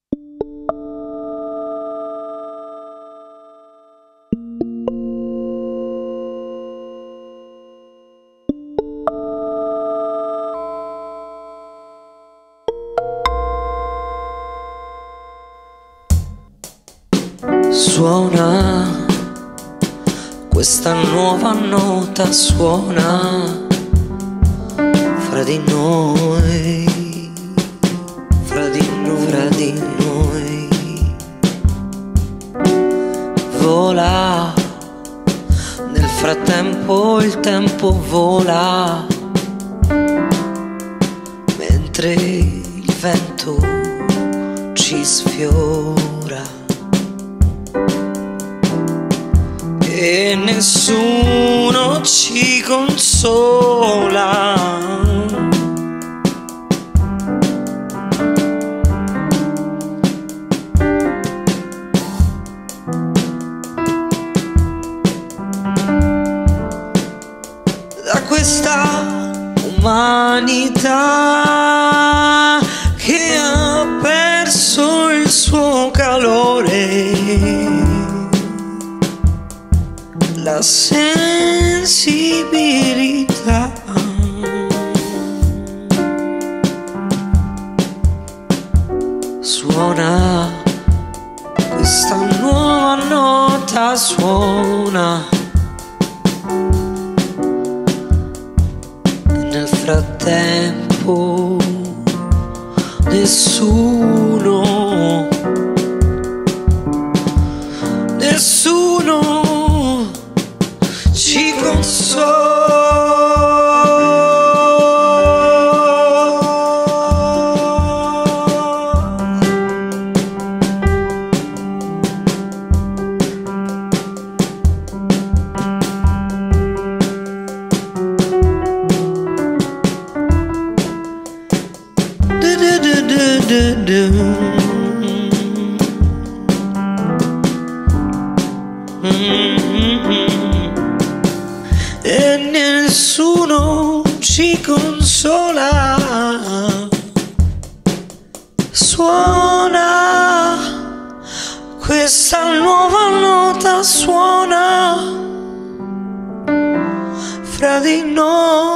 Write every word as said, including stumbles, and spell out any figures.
Suona, questa nuova nota suona fra di noi, fra di noi, fra di noi. Vola, nel frattempo il tempo vola, mentre il vento ci sfiora. E nessuno ci consola. Da questa umanità che ha perso il suo calore, la sensibilità. Suona, questa nuova nota suona, e nel frattempo nessuno, nessuno ci consola. Du, du, du, du, du, du. Mm-hmm. E nessuno ci consola. Suona, questa nuova nota suona fra di noi.